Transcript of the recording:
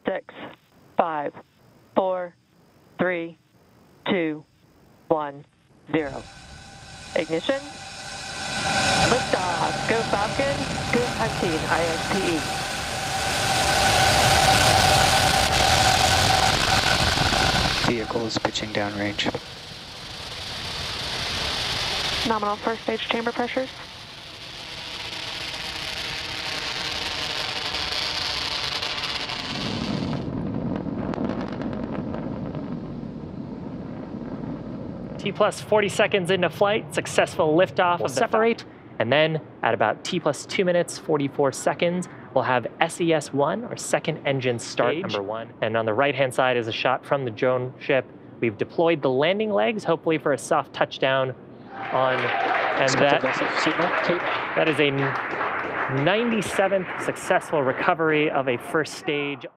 6, 5, 4, 3, 2, 1, 0. Ignition. Liftoff. Go Falcon. Go 15 IXPE. Vehicle is pitching downrange. Nominal first stage chamber pressures. T plus 40 seconds into flight, successful liftoff. We'll separate, and then at about T plus 2 minutes, 44 seconds, we'll have SES-1, or second engine start, number 1. And on the right-hand side is a shot from the drone ship. We've deployed the landing legs, hopefully for a soft touchdown on, and that is a 97th successful recovery of a first stage.